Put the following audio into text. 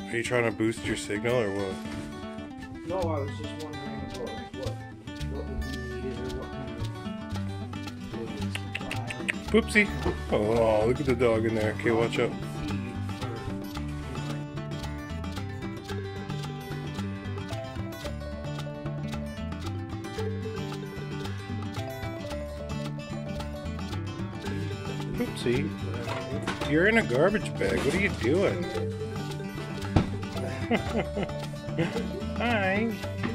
Are you trying to boost your signal or what? No, I was just wondering what would be needed or what kind of Poopsie. Oh, look at the dog in there. Okay, watch out. Poopsie, you're in a garbage bag. What are you doing? Hi.